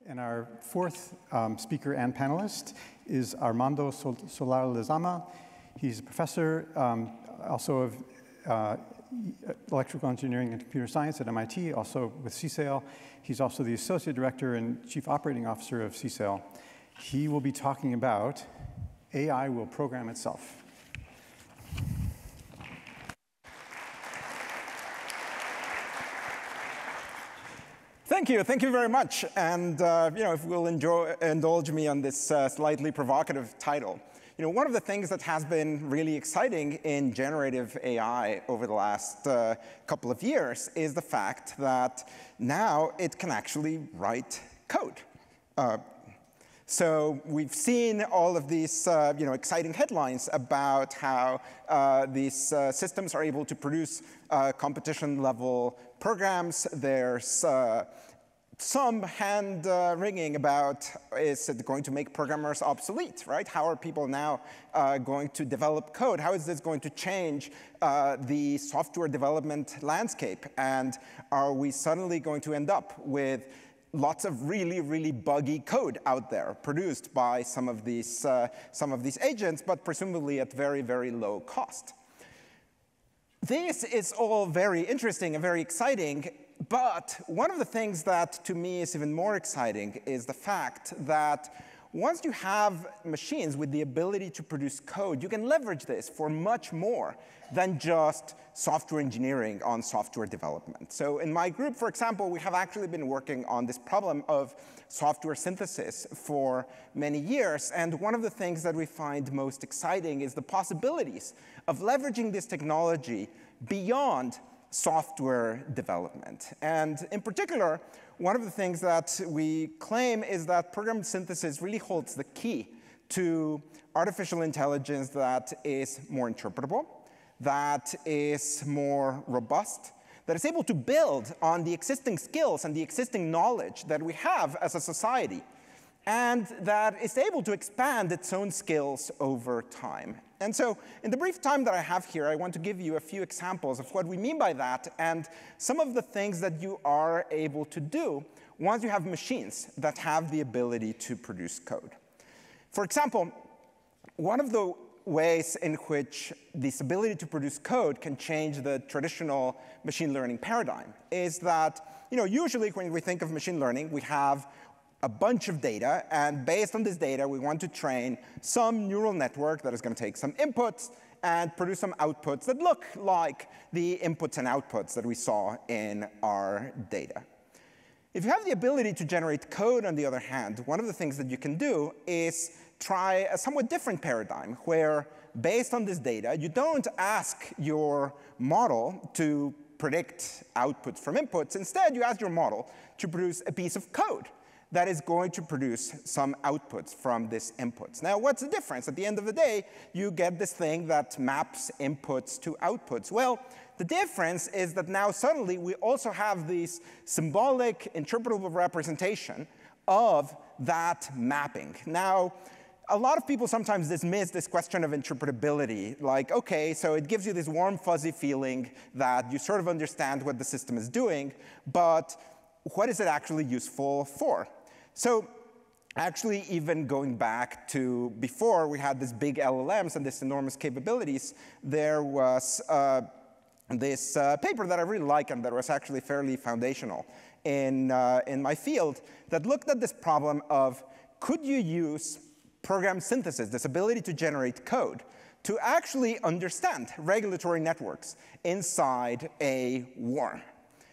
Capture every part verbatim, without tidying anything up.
And our fourth um, speaker and panelist is Armando Sol Solar-Lezama. He's a professor um, also of uh, electrical engineering and computer science at M I T, also with C S A I L. He's also the associate director and chief operating officer of C S A I L. He will be talking about A I will program itself. Thank you. Thank you very much. And uh, you know, if you'll enjoy, indulge me on this uh, slightly provocative title. You know, one of the things that has been really exciting in generative A I over the last uh, couple of years is the fact that now it can actually write code. Uh, So we've seen all of these uh, you know, exciting headlines about how uh, these uh, systems are able to produce uh, competition-level programs. There's uh, some hand-wringing uh, about, is it going to make programmers obsolete, right? How are people now uh, going to develop code? How is this going to change uh, the software development landscape? And are we suddenly going to end up with lots of really, really buggy code out there produced by some of these, uh, some of these agents, but presumably at very, very low cost? This is all very interesting and very exciting, but one of the things that to me is even more exciting is the fact that once you have machines with the ability to produce code, you can leverage this for much more than just software engineering on software development. So in my group, for example, we have actually been working on this problem of software synthesis for many years. And one of the things that we find most exciting is the possibilities of leveraging this technology beyond software development. And in particular, one of the things that we claim is that program synthesis really holds the key to artificial intelligence that is more interpretable, that is more robust, that is able to build on the existing skills and the existing knowledge that we have as a society, and that is able to expand its own skills over time. And so in the brief time that I have here, I want to give you a few examples of what we mean by that and some of the things that you are able to do once you have machines that have the ability to produce code. For example, one of the ways in which this ability to produce code can change the traditional machine learning paradigm is that, you know, usually when we think of machine learning, we have a bunch of data, and based on this data, we want to train some neural network that is going to take some inputs and produce some outputs that look like the inputs and outputs that we saw in our data. If you have the ability to generate code, on the other hand, one of the things that you can do is try a somewhat different paradigm, where based on this data, you don't ask your model to predict outputs from inputs. Instead, you ask your model to produce a piece of code that is going to produce some outputs from these inputs. Now, what's the difference? At the end of the day, you get this thing that maps inputs to outputs. Well, the difference is that now suddenly we also have this symbolic interpretable representation of that mapping. Now, a lot of people sometimes dismiss this question of interpretability, like, OK, so it gives you this warm, fuzzy feeling that you sort of understand what the system is doing, but what is it actually useful for? So actually, even going back to before we had these big L L Ms and these enormous capabilities, there was uh, this uh, paper that I really like and that was actually fairly foundational in, uh, in my field that looked at this problem of, could you use program synthesis, this ability to generate code, to actually understand regulatory networks inside a worm?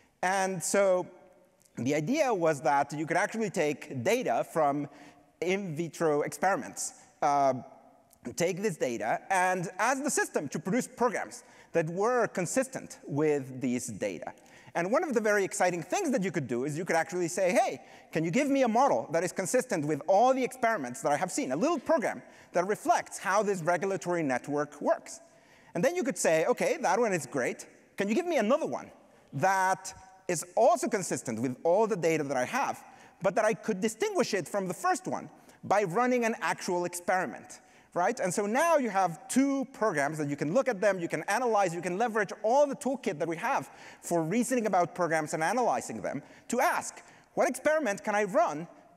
And so the idea was that you could actually take data from in vitro experiments, uh, take this data, and ask the system to produce programs that were consistent with these data. And one of the very exciting things that you could do is you could actually say, hey, can you give me a model that is consistent with all the experiments that I have seen, a little program that reflects how this regulatory network works? And then you could say, OK, that one is great. Can you give me another one that is also consistent with all the data that I have, but that I could distinguish it from the first one by running an actual experiment, right? And so now you have two programs that you can look at them, you can analyze, you can leverage all the toolkit that we have for reasoning about programs and analyzing them to ask, what experiment can I run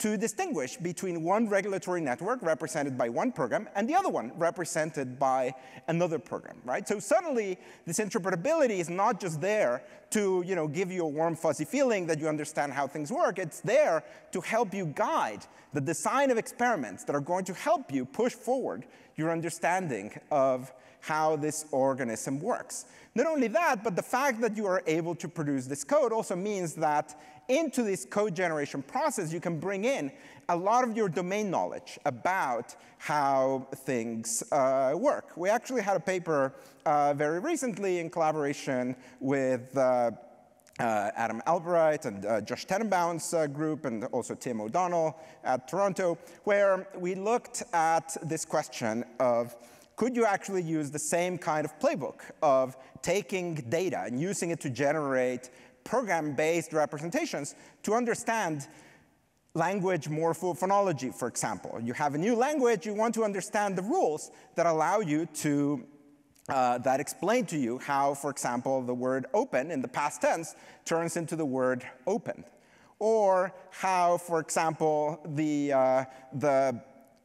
to distinguish between one regulatory network represented by one program and the other one represented by another program, right? So suddenly, this interpretability is not just there to, you know, give you a warm, fuzzy feeling that you understand how things work. It's there to help you guide the design of experiments that are going to help you push forward your understanding of how this organism works. Not only that, but the fact that you are able to produce this code also means that into this code generation process, you can bring in a lot of your domain knowledge about how things uh, work. We actually had a paper uh, very recently in collaboration with uh, uh, Adam Albright and uh, Josh Tenenbaum's uh, group, and also Tim O'Donnell at Toronto, where we looked at this question of, could you actually use the same kind of playbook of taking data and using it to generate program-based representations to understand language morphophonology, for example? You have a new language, you want to understand the rules that allow you to, uh, that explain to you how, for example, the word open in the past tense turns into the word opened. Or how, for example, the, uh, the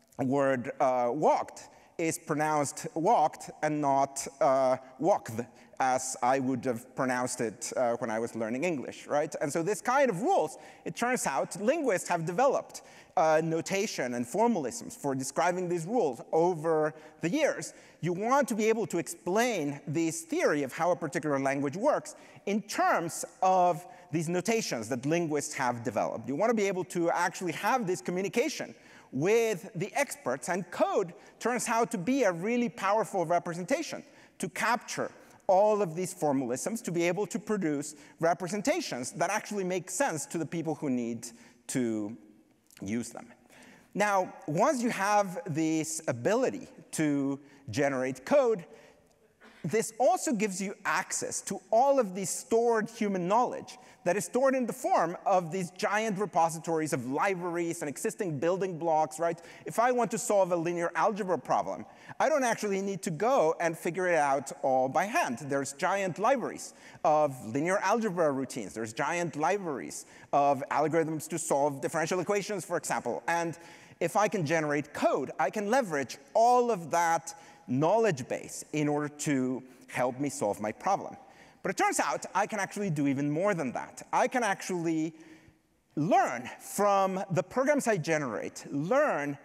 word uh, walked is pronounced walked and not uh, walked, as I would have pronounced it uh, when I was learning English, right? And so this kind of rules, it turns out, linguists have developed uh, notation and formalisms for describing these rules over the years. You want to be able to explain this theory of how a particular language works in terms of these notations that linguists have developed. You want to be able to actually have this communication with the experts, and code turns out to be a really powerful representation to capture all of these formalisms, to be able to produce representations that actually make sense to the people who need to use them. Now, once you have this ability to generate code, this also gives you access to all of this stored human knowledge that is stored in the form of these giant repositories of libraries and existing building blocks, right? If I want to solve a linear algebra problem, I don't actually need to go and figure it out all by hand. There's giant libraries of linear algebra routines. There's giant libraries of algorithms to solve differential equations, for example. And if I can generate code, I can leverage all of that knowledge base in order to help me solve my problem. But it turns out I can actually do even more than that. I can actually learn from the programs I generate, learn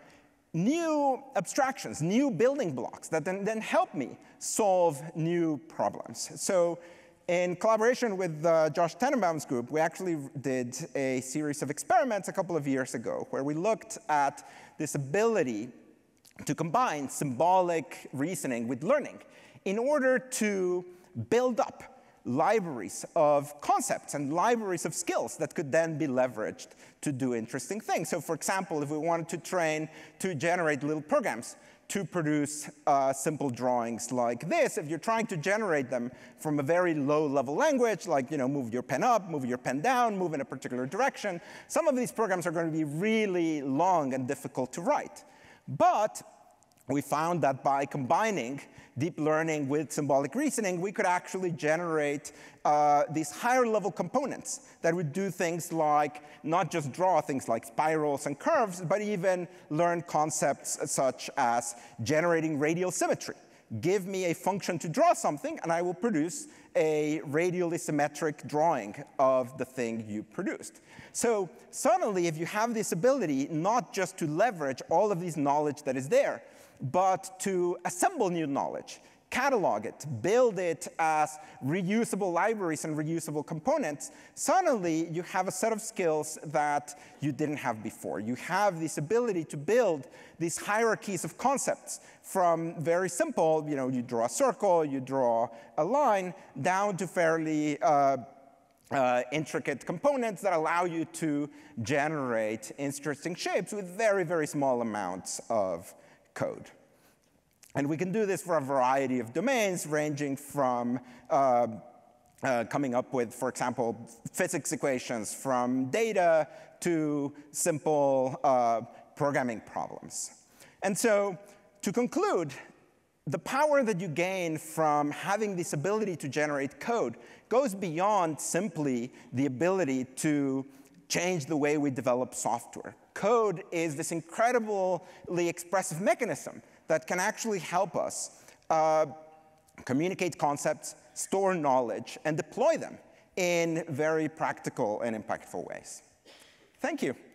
new abstractions, new building blocks that then, then help me solve new problems. So in collaboration with uh, Josh Tenenbaum's group, we actually did a series of experiments a couple of years ago where we looked at this ability to combine symbolic reasoning with learning in order to build up libraries of concepts and libraries of skills that could then be leveraged to do interesting things. So for example, if we wanted to train to generate little programs to produce uh, simple drawings like this, if you're trying to generate them from a very low-level language, like, you know, move your pen up, move your pen down, move in a particular direction, some of these programs are going to be really long and difficult to write. But we found that by combining deep learning with symbolic reasoning, we could actually generate uh, these higher-level components that would do things like not just draw things like spirals and curves, but even learn concepts such as generating radial symmetry. Give me a function to draw something, and I will produce a radially symmetric drawing of the thing you produced. So suddenly, if you have this ability not just to leverage all of this knowledge that is there, but to assemble new knowledge, catalog it, build it as reusable libraries and reusable components, suddenly you have a set of skills that you didn't have before. You have this ability to build these hierarchies of concepts from very simple, you know, you draw a circle, you draw a line, down to fairly uh, uh, intricate components that allow you to generate interesting shapes with very, very small amounts of code. And we can do this for a variety of domains, ranging from uh, uh, coming up with, for example, physics equations, from data to simple uh, programming problems. And so, to conclude, the power that you gain from having this ability to generate code goes beyond simply the ability to change the way we develop software. Code is this incredibly expressive mechanism that can actually help us uh, communicate concepts, store knowledge, and deploy them in very practical and impactful ways. Thank you.